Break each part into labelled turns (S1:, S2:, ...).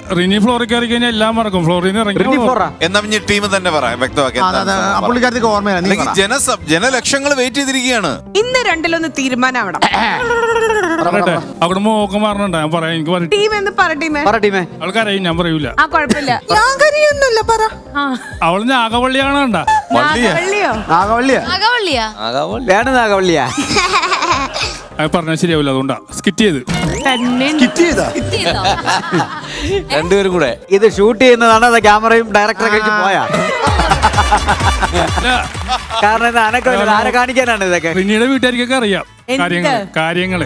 S1: റിനി ഫ്ലോറിൽ കയറി കഴിഞ്ഞാൽ എല്ലാം മറക്കും. ഫ്ലോറിൽ നിന്ന് ഇറങ്ങി
S2: എന്നാ ടീം തന്നെ പറയാം, വ്യക്തമാക്കി. ജനലക്ഷങ്ങൾ വെയിറ്റ് ചെയ്തിരിക്കുകയാണ്.
S3: ഇന്ന് രണ്ടിലൊന്ന് തീരുമാനമാവണം.
S1: അവിടെ മോക്കം മാറണുണ്ട്. ഞാൻ പറയാം, എനിക്ക് ആൾക്കറിയും, ഞാൻ പറയൂല. അവള് നാഗവള്ളിയാണ്. പറഞ്ഞാൽ ശരിയാവില്ല, അതുകൊണ്ടാ സ്കിറ്റ് ചെയ്ത്.
S4: രണ്ടുപേരും കൂടെ ഇത് ഷൂട്ട് ചെയ്യുന്നതാണ്. അത് ക്യാമറയും ഡയറക്ടറെ കഴിച്ച് പോയാ. കാരണം ആരെ കാണിക്കാനാണ് ഇതൊക്കെ.
S1: റിനിയുടെ വീട്ടുകാർക്കൊക്കെ അറിയാം കാര്യങ്ങള്.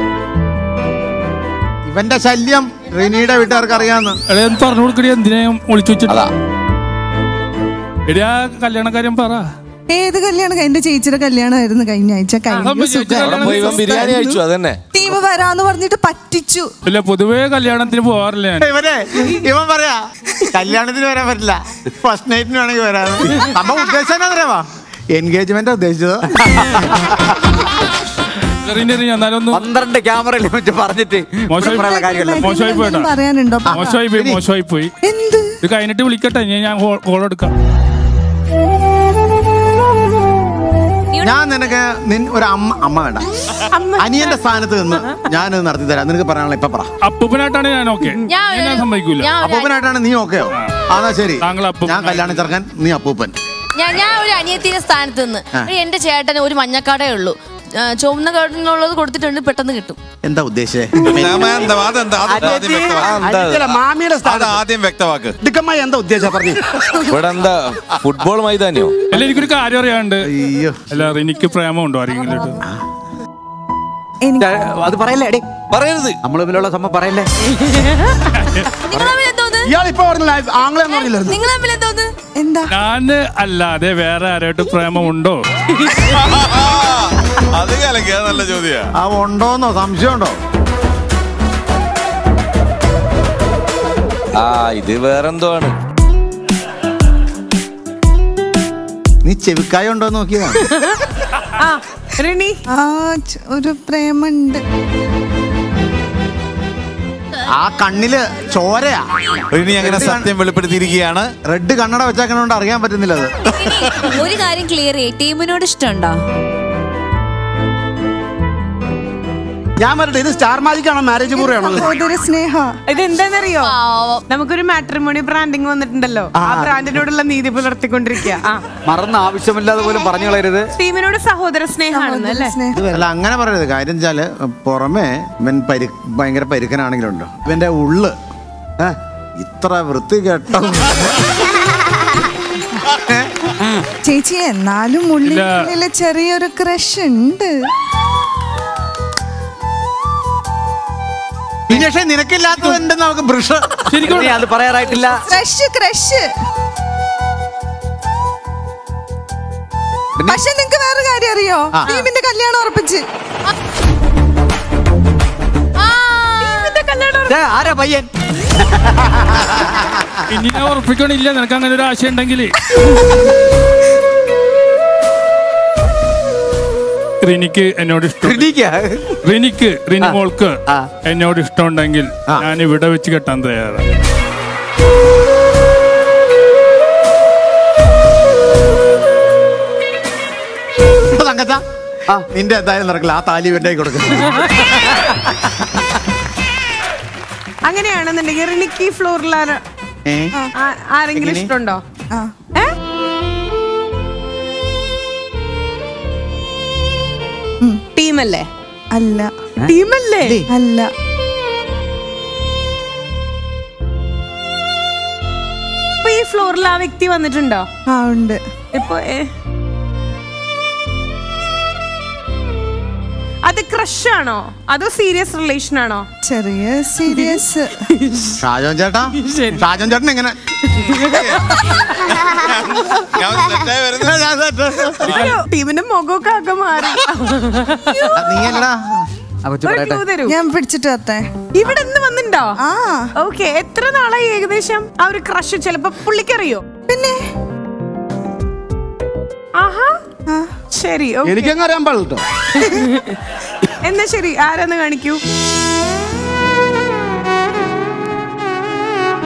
S5: ഇവന്റെ ശല്യം റിനിയുടെ വീട്ടുകാർക്ക് അറിയാന്ന്
S1: പറഞ്ഞു കൊടുക്കടി. എന്തിനാ ഒളിച്ചു വെച്ചിട്ടാ? എടി ആ കല്യാണക്കാര്യം പറ.
S6: ഏത് കല്യാണം? എന്റെ ചേച്ചിയുടെ കല്യാണമായിരുന്നു കഴിഞ്ഞ ആഴ്ച.
S4: ബിരിയാണി കഴിച്ചു, അതന്നെ.
S6: ടീം വരാന്ന് പറഞ്ഞിട്ട് പറ്റിച്ചു.
S1: ഇല്ല, പൊതുവേ കല്യാണത്തിന് പോവാറില്ല.
S5: ഇവൻ പറയാ കല്യാണത്തിന് വരാൻ പറ്റില്ല, ഫസ്റ്റ് നൈറ്റിന് വേണമെങ്കിൽ വരാന്ന്. അപ്പൊ ഉദ്ദേശം അറിയാവാ, എൻഗേജ്മെന്റ് ഉദ്ദേശിച്ചത്.
S4: 12 ക്യാമറയിൽ വെച്ച് പറഞ്ഞിട്ട്
S1: മോശമായി പോയി. ഇത് കഴിഞ്ഞിട്ട് വിളിക്കട്ടെ, ഞാൻ കോൾ എടുക്കാം.
S5: ഞാൻ നിനക്ക് ഒരു അമ്മ വേണ്ട, അനിയന്റെ സ്ഥാനത്ത് നിന്ന് ഞാനത് നടത്തി തരാം. നിനക്ക് പറയാനുള്ള ഇപ്പൊ പറ.
S1: അപ്പൂപ്പനായിട്ടാണ് ഞാൻ ഓക്കെ, ഞാൻ സമ്മതിക്കൂല.
S5: അപ്പൂപ്പനായിട്ടാണ് നീ ഓക്കെയോ? അതാ ശരി, ഞാൻ കല്യാണം ചേർക്കാൻ, നീ അപ്പൂപ്പൻ.
S7: ഞാൻ ഒരു അനിയത്തിന്റെ സ്ഥാനത്ത് നിന്ന്. എന്റെ ചേട്ടന് ഒരു മഞ്ഞക്കാടേ ഉള്ളൂ, ചുവന്ന കാർഡിനുള്ളത് കൊടുത്തിട്ടുണ്ട്, പെട്ടെന്ന് കിട്ടും.
S5: എന്താ ഉദ്ദേശിച്ചേ?
S2: ആദ്യം വ്യക്തമാക്ക്.
S5: എന്താ ഉദ്ദേശം പറഞ്ഞു?
S4: ഇവിടെ എന്താ ഫുട്ബോൾ മൈതാനിയോ?
S1: അല്ല, എനിക്കൊരു കാര്യം അറിയാണ്ട്. അല്ല, എനിക്ക് പ്രേമമുണ്ടോ ആരെങ്കിലും?
S4: അത് പറയല്ലേ, പറയരുത്. നമ്മൾ തമ്മിലുള്ള സംഭവം പറയല്ലേ.
S1: ഞാന് അല്ലാതെ വേറെ ആരായിട്ട് പ്രേമമുണ്ടോ?
S2: അത് നല്ല ചോദ്യാ.
S5: ഉണ്ടോന്നോ സംശയമുണ്ടോ?
S4: ഇത് വേറെന്തോ ആണ്.
S5: നീ ചെവിക്കായ ഉണ്ടോ നോക്കിയതാണ്.
S6: ഒരു പ്രേമുണ്ട്.
S5: ആ കണ്ണില് ചോരയാ.
S2: റിനി അങ്ങനെ സത്യം വെളിപ്പെടുത്തിയിരിക്കുകയാണ്.
S5: റെഡ് കണ്ണട വെച്ചാക്കണോണ്ട് അറിയാൻ പറ്റുന്നില്ല. അത്
S7: ഒരു കാര്യം ക്ലിയർ ചെയ്യ്, ടീമിനോട് ഇഷ്ടമുണ്ടോ?
S5: ഞാൻ പറഞ്ഞിട്ട് ഇത് സ്റ്റാർ മാജിക് ആണോ മാരേജ് പൂർണ്ണ
S6: സ്നേഹ?
S3: ഇതെന്താന്നറിയോ, നമുക്കൊരു മാട്രിമോണി ബ്രാൻഡിങ് വന്നിട്ടുണ്ടല്ലോ, ആ ബ്രാൻഡിനോടുള്ള നീതി പുലർത്തിക്കൊണ്ടിരിക്കുക.
S4: മറന്ന ആവശ്യമില്ലാതെ പോലും പറഞ്ഞു കളയരുത്.
S3: ടീമിനോട് സഹോദര സ്നേഹമാണെന്ന് അല്ലേ?
S5: അല്ല, അങ്ങനെ പറയരുത്. കാര്യം വെച്ചാല് പുറമെ ഇവൻ ഭയങ്കര പരുക്കനാണെങ്കിലുണ്ടോ, ഇവന്റെ ഉള്ള് ഇത്ര വൃത്തി കേട്ടോ.
S6: ചേച്ചി, എന്നാലും ഉള്ളിൽ ചെറിയൊരു ക്രഷ് ഉണ്ട്.
S5: പക്ഷെ നിനക്കില്ലാത്തതുണ്ടെന്ന് നമുക്ക് ബ്രഷ്
S4: അത് പറയാറായിട്ടില്ല.
S6: പക്ഷെ നിങ്ങക്ക് വേറെ കാര്യം അറിയോ? ടീമിന്റെ കല്യാണം ഉറപ്പിച്ച്.
S4: ആരാ പയ്യൻ?
S1: ഇനി ഞാൻ ഉറപ്പിക്കണില്ല. നിനക്ക് അങ്ങനെ ഒരു ആശയം ഉണ്ടെങ്കിൽ റിനിക്ക് എന്നോട് ഇഷ്ടം, റിനി മോൾക്ക് എന്നോട് ഇഷ്ടമുണ്ടെങ്കിൽ ഞാൻ ഇവിടെ വെച്ച് കെട്ടാൻ തയ്യാറാണ്.
S5: നിന്റെ എന്തായാലും നടക്കില്ല. ആ താലി വേണ്ടി കൊടുക്കും.
S3: അങ്ങനെയാണെന്നുണ്ടെങ്കിൽ റിനിക്ക് ഈ ഫ്ലോറിൽ ആരെങ്കിലും ഇഷ്ടമുണ്ടോ? ടീമല്ലേ?
S6: അല്ല.
S3: ടീമല്ലേ?
S6: അല്ല.
S3: ഇപ്പൊ ഈ ഫ്ലോറിൽ ആ വ്യക്തി വന്നിട്ടുണ്ടോ?
S6: ഉണ്ട്.
S3: ഇപ്പൊ അത് ക്രഷ് ആണോ അതോ സീരിയസ് റിലേഷൻ ആണോ?
S6: ചെറിയ സീരിയസ്.
S5: ഷാജോൻ ചേട്ടൻ എങ്ങനെ
S3: ടീമിന്റെ മുഖമൊക്കെ ആകെ മാറി.
S6: ഞാൻ പിടിച്ചിട്ട് വരട്ടെ.
S3: ഇവിടെ നിന്ന് വന്നിട്ടുണ്ടോ? ഓക്കെ. എത്ര നാളായി ഏകദേശം ആ ഒരു ക്രഷ്? ചിലപ്പോ പുള്ളിക്കറിയോ?
S6: പിന്നെ
S3: ആഹാ, ശരി,
S5: എനിക്കങ്ങ് അറിയാൻ പാടില്ല.
S3: എന്നാ ശരി, ആരാന്ന് കാണിക്കൂ.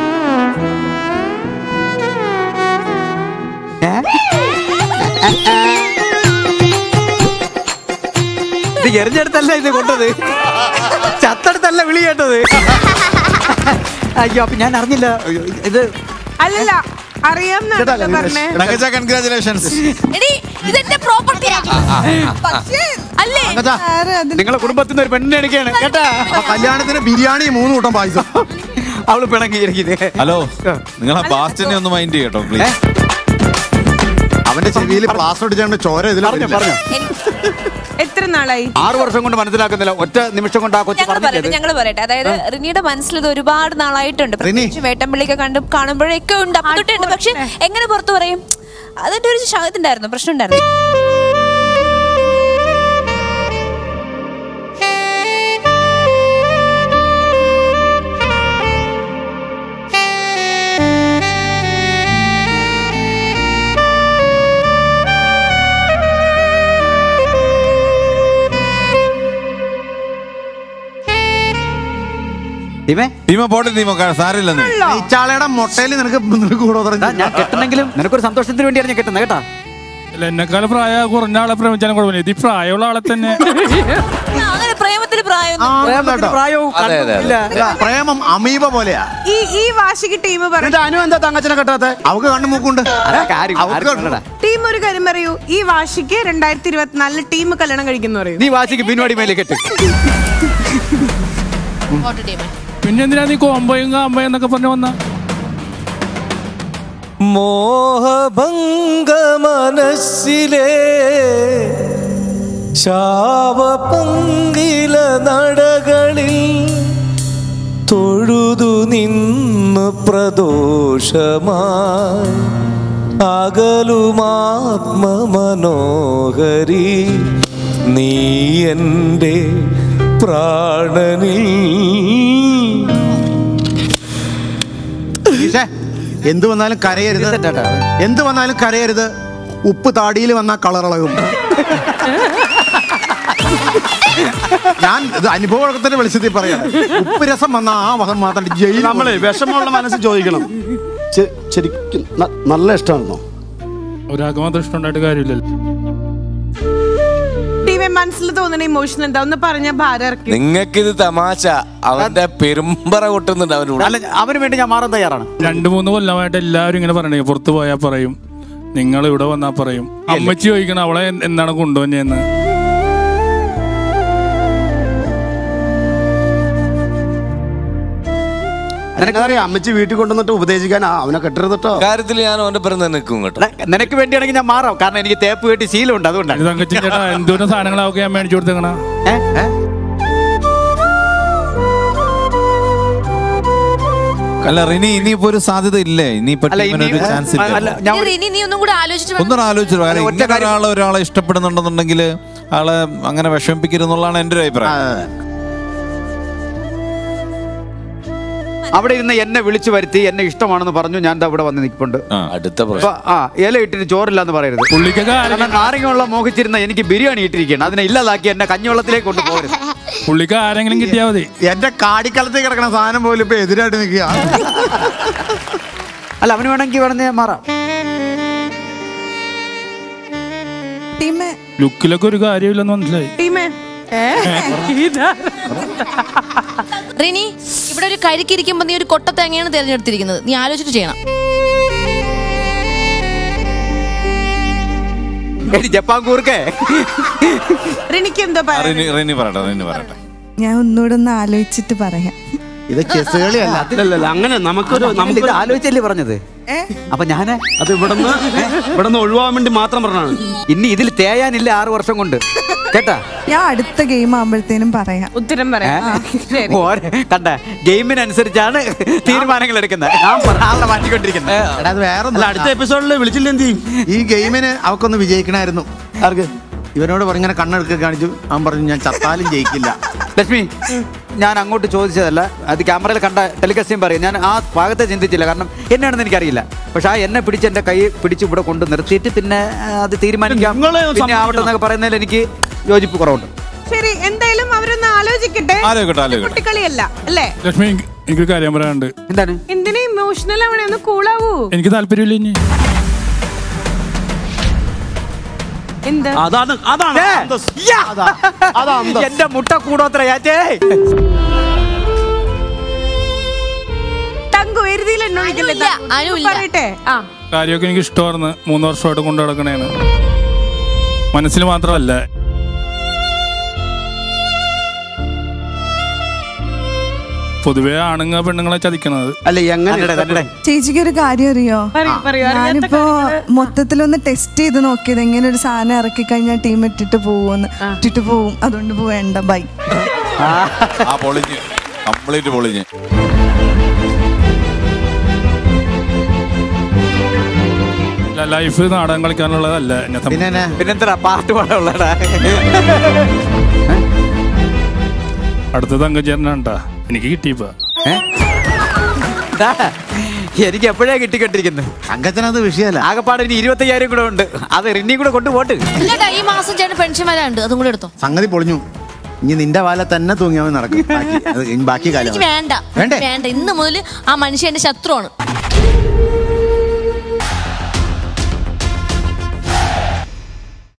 S4: എറിഞ്ഞെടുത്തല്ല ഇത് കൊണ്ടത്, ചത്തടുത്തല്ല വിളി കേട്ടത്. അയ്യോ, അപ്പൊ ഞാൻ അറിഞ്ഞില്ല ഇത്.
S3: അല്ലല്ല, അറിയാം പറഞ്ഞേ.
S2: കൺഗ്രാചുലേഷൻസ്.
S7: ഇതെന്റെ പ്രോപ്പർട്ടിയാ. അല്ലേ
S4: നിങ്ങളെ കുടുംബത്തിൽ നിന്ന് ഒരു പെണ്ണിനെ എടുക്കുകയാണ് കേട്ടാ.
S5: കല്യാണത്തിന് ബിരിയാണി 3 കൂട്ടം പായസം.
S4: അവള് പിണങ്ങിയിരിക്കുന്നത്.
S2: ഹലോ, നിങ്ങൾ ആ ബാസ്റ്റിനെ ഒന്ന് മൈൻഡ് ചെയ്യട്ടോ പ്ലീസ്.
S5: അവന്റെ ചെവിയിൽ പ്ലാസ്റ്റർ അടിച്ചാണ്ട് ചോര ഇതിൽ
S4: പറഞ്ഞു.
S3: എത്ര നാളായി?
S4: 6 വർഷം കൊണ്ട് മനസ്സിലാക്കുന്നില്ല, ഒറ്റ നിമിഷം കൊണ്ട് ആ കൊച്ചു പറഞ്ഞത്.
S6: ഞങ്ങൾ പറയട്ടെ, അതായത് റിനിയുടെ മനസ്സിൽ ഇത് ഒരുപാട് നാളായിട്ടുണ്ട്. പ്രത്യേകിച്ച് വേട്ടമ്പിള്ളിയൊക്കെ കാണുമ്പോഴൊക്കെ ഉണ്ട്, അപ്പൊ തൊട്ടുണ്ട്. പക്ഷെ എങ്ങനെ പുറത്തു പറയും? അതിന്റെ ഒരു ഇതുണ്ടായിരുന്നു, പ്രശ്നം ഉണ്ടായിരുന്നു.
S5: സാരില്ലെന്ന് മൊട്ടയിൽ നിനക്ക് കൂടെ
S4: ഞാൻ കെട്ടണമെങ്കിലും നിനക്കൊരു സന്തോഷത്തിന് വേണ്ടിയാണ് ഞാൻ കെട്ടുന്നത് കേട്ടാ.
S1: എന്നെക്കാളും പ്രായം കുറഞ്ഞ ആളെ പ്രേമിച്ചാലും കുഴപ്പമില്ല, ഇത് പ്രായമുള്ള ആളെ തന്നെ.
S5: പ്രേമം അമീബ പോലെയാ.
S3: ഈ വാശിക്ക് ടീം
S5: അനു എന്താ തങ്കച്ചനെ കെട്ടാത്ത? അവക്ക് കണ്ണു മൂക്കുണ്ട്.
S3: ടീം ഒരു കാര്യം പറയൂ, ഈ വാശിക്ക് 2024 ടീം കല്യാണം കഴിക്കുന്നു പറയൂ.
S4: നീ വാശിക്ക് പിന്നോടി മേലെ കെട്ട്.
S1: പിന്നെ എന്തിനാ നീ കോമ്പയും കാമ്പയും എന്നൊക്കെ പറഞ്ഞു വന്ന?
S8: മോഹഭംഗ മനസ്സിലെ ശാവപങ്കില നടകളിൽ തൊഴുതു നിന്ന് പ്രദോഷമായി അകലുമാത്മമനോഹരി നീ എൻ്റെ പ്രാണനിൽ.
S5: എന്ത് വന്നാലും കരയരുത്, എന്ത് വന്നാലും കരയരുത്. ഉപ്പ് താടിയിൽ വന്നാൽ കളറളകും. ഞാൻ ഇത് അനുഭവത്തിന്റെ വെളിച്ചത്തിൽ പറയാം. ഉപ്പ് രസം വന്ന ആ വസം മാത്രം ജയിൽ.
S9: നമ്മളെ വിഷമമുള്ള മനസ്സ് ചോദിക്കണം, ശരിക്കും നല്ല ഇഷ്ടമാണോ?
S1: ഒരാൾക്ക് മാത്രം ഇഷ്ടമുണ്ടായിട്ട് കാര്യമില്ലല്ലോ.
S3: മനസ്സിൽ തോന്നുന്ന ഇമോഷൻ എന്താ ഒന്ന് പറഞ്ഞ ഭാരം ഇറക്കി.
S8: നിങ്ങൾക്കിത് തമാശ, അവന്റെ പെരുമ്പറ കൊട്ടുന്നുണ്ട് അവനോട്.
S4: അല്ല, അവന് വേണ്ടി ഞാൻ മാറാൻ തയ്യാറാണ്.
S1: 2-3 കൊല്ലമായിട്ട് എല്ലാവരും ഇങ്ങനെ പറയണേ, പുറത്തു പോയാൽ പറയും, നിങ്ങൾ ഇവിടെ വന്നാ പറയും. അമ്മച്ചി ചോദിക്കണം അവളെ എന്താണ് കൊണ്ടുവന്നേന്ന്.
S9: എനിക്കറിയാം, അമ്മച്ചി വീട്ടിൽ കൊണ്ടുവന്നിട്ട് ഉപദേശിക്കാൻ അവനെ കെട്ടരുതട്ടോ.
S8: കാര്യത്തിൽ ഞാൻ അവന്റെ പിറന്ന് നിൽക്കും കേട്ടോ.
S4: നിനക്ക് വേണ്ടിയാണെങ്കിൽ ഞാൻ മാറാം, കാരണം എനിക്ക് തേപ്പ് കെട്ടി ശീലമുണ്ട്, അതുകൊണ്ടാണ്.
S1: തങ്കച്ചി ചേട്ടാ, എന്തോരം സാധനങ്ങളൊക്കെ ഞാൻ മേടിച്ചു കൊടുത്തേക്കണ.
S2: അല്ല റിനി, ഇനിയിപ്പോ ഒരു സാധ്യത ഇല്ലേ? ഇനിയിപ്പോ ചാൻസ് ഒന്നും ആലോചിച്ചു. ഒരാളെ ഇഷ്ടപ്പെടുന്നുണ്ടെന്നുണ്ടെങ്കിൽ ആളെ അങ്ങനെ വിഷമിപ്പിക്കരുതെന്നുള്ളതാണ് എന്റെ ഒരു അഭിപ്രായം.
S4: അവിടെ ഇരുന്ന് എന്നെ വിളിച്ചു വരുത്തി, എന്നെ ഇഷ്ടമാണെന്ന് പറഞ്ഞു, ഞാൻ ഇവിടെ വന്ന് നിൽപ്പുണ്ട്.
S8: അടുത്ത
S4: ഇല ഇട്ടിട്ട് ചോറില്ലാന്ന് പറയരുത്. നാരങ്ങയുള്ള മോഹിച്ചിരുന്ന എനിക്ക് ബിരിയാണി ഇട്ടിരിക്കണം, അതിനെ ഇല്ലാതാക്കി എന്നെ കഞ്ഞിവെള്ളത്തിലേക്ക് കൊണ്ടുപോകരുത്.
S1: പുള്ളിക്ക് ആരെങ്കിലും കിട്ടിയാൽ മതി.
S5: എന്റെ കാടിക്കലത്തിൽ കിടക്കണ സാധനം പോലും ഇപ്പൊ എതിരായിട്ട് നിൽക്കുക.
S4: അല്ല, അവന് വേണമെങ്കിൽ വേണമെന്ന് ഞാൻ മാറാം.
S1: ലുക്കിലൊക്കെ ഒരു കാര്യമില്ലെന്ന് മനസ്സിലായി.
S7: റിനി, ഇവിടെ ഒരു കരിക്കിരിക്കുമ്പോ നീ ഒരു കൊട്ട തേങ്ങയാണ് തിരഞ്ഞെടുത്തിരിക്കുന്നത്. നീ ആലോചിച്ചിട്ട് ചെയ്യണം.
S4: ജപ്പാൻ കൂർക്കേ.
S6: ഞാൻ ഒന്നുകൂടെ ഒന്ന് ആലോചിച്ചിട്ട് പറയാം.
S5: ഇത് ചെസ്സുകളിയല്ല,
S9: അങ്ങനെ നമുക്കൊരു
S4: ആലോചിച്ചല്ലേ പറഞ്ഞത്. അപ്പൊ ഞാന്
S9: അത് ഇവിടുന്ന് ഒഴിവാൻ വേണ്ടി മാത്രം പറഞ്ഞാണ്.
S4: ഇനി ഇതിൽ തേയാനില്ല 6 വർഷം കൊണ്ട്, കേട്ടാ.
S6: ഞാൻ അടുത്ത ഗെയിം ആകുമ്പോഴത്തേനും പറയാം,
S3: ഉത്തരം പറയാം.
S4: കണ്ട, ഗെയിമിനനുസരിച്ചാണ് തീരുമാനങ്ങൾ എടുക്കുന്നത്. ഞാൻ ആളെ മാറ്റിക്കൊണ്ടിരിക്കുന്നത്.
S5: അത് വേറെ
S9: അടുത്ത എപ്പിസോഡിൽ വിളിച്ചില്ല എന്ത് ചെയ്യും?
S5: ഈ ഗെയിമിന് അവക്കൊന്ന് വിജയിക്കണമായിരുന്നു.
S9: ആർക്ക്?
S5: ഇവനോട് പറഞ്ഞിങ്ങനെ കണ്ണെടുക്ക കാണിച്ചു. അവൻ പറഞ്ഞു ഞാൻ ചത്താലും ജയിക്കില്ല.
S4: ലക്ഷ്മി, ഞാൻ അങ്ങോട്ട് ചോദിച്ചതല്ല, അത് ക്യാമറയിൽ കണ്ട ടെലികാസ്റ്റിംഗ് പറയും. ഞാൻ ആ ഭാഗത്തെ ചിന്തിച്ചില്ല, കാരണം എന്നാണെന്ന് എനിക്കറിയില്ല. പക്ഷെ ആ എന്നെ പിടിച്ച് എന്റെ കൈ പിടിച്ച് ഇവിടെ കൊണ്ട് നിർത്തിയിട്ട് പിന്നെ അത് തീരുമാനിക്കാം, പിന്നെ ആവട്ടെ എന്നൊക്കെ പറയുന്നതിൽ എനിക്ക് യോജിപ്പ് കുറവുണ്ട്.
S3: ശരി, എന്തായാലും അവരൊന്ന് ആലോചിക്കട്ടെ. കുട്ടിക്കളിയല്ല അല്ലേ?
S1: ലക്ഷ്മി, എനിക്ക് കാര്യം പറയാനുണ്ട്.
S4: എന്താണ്?
S3: എന്തിനാ ഇമോഷണൽ ആവണേ? ഒന്ന് കൂളാവൂ.
S1: എനിക്ക് താല്പര്യമില്ല. ഇനി
S3: എന്ത്?
S9: അതാണ് അന്തസ്സ്. അതാ അന്തസ്സ്.
S4: എന്റെ മുട്ട കൂടോത്രയാച്ചേ.
S3: തങ്കു എരുതിയിൽ എന്നെ വിളിക്കില്ല. പറയട്ടെ.
S1: കാര്യമൊക്കെ എനിക്ക് ഇഷ്ടമായിരുന്നു. 3 വർഷമായിട്ട് കൊണ്ടു നടക്കണേന്ന്. മനസ്സിൽ മാത്രമല്ല. പൊതുവെ ആണുങ്ങ പെണ്ണുങ്ങളെ ചതിക്കണത്.
S9: അല്ല എങ്ങനെ?
S10: ചേച്ചിക്ക് ഒരു കാര്യം അറിയോ? ഞാനിപ്പോ മൊത്തത്തിലൊന്ന് ടെസ്റ്റ് ചെയ്ത് നോക്കിയത് എങ്ങനെ ഒരു സാധനം ഇറക്കി കഴിഞ്ഞാൽ ടീം ഇട്ടിട്ട് പോവുമെന്ന്. ഇട്ടിട്ട് പോവും. അതുകൊണ്ട് പോവേണ്ട. ബൈ.
S2: പൊളിഞ്ഞ് കംപ്ലീറ്റ് പൊളിഞ്ഞ്.
S1: ലൈഫ് നാടകം കളിക്കാനുള്ളതല്ല.
S4: പിന്നെന്താ പാട്ട് പാടാനുള്ളടാ.
S1: അടുത്ത തങ്കച്ചേരനാണ്ടാ എനിക്ക് കിട്ടിയപ്പോ.
S4: എനിക്ക് എപ്പോഴേ കിട്ടിക്കൊണ്ടിരിക്കുന്നത്.
S5: തങ്കച്ചനത് വിഷയമല്ല.
S4: ആകെപ്പാട് ഇനി 25,000 കൂടെ ഉണ്ട്. അത് റിന്നി കൂടെ കൊണ്ടുപോട്ട്.
S7: ഈ മാസം ചേട്ടൻ പെൻഷൻ വരാനുണ്ട്. അതും കൂടെ എടുത്തോ.
S5: സംഗതി പൊളിഞ്ഞു. ഇനി നിന്റെ വാല തന്നെ തൂങ്ങിയാൽ നടക്കും. ബാക്കി കാലം
S7: വേണ്ട. ഇന്ന് മുതൽ ആ മനുഷ്യൻ എന്റെ ശത്രുവാണ്.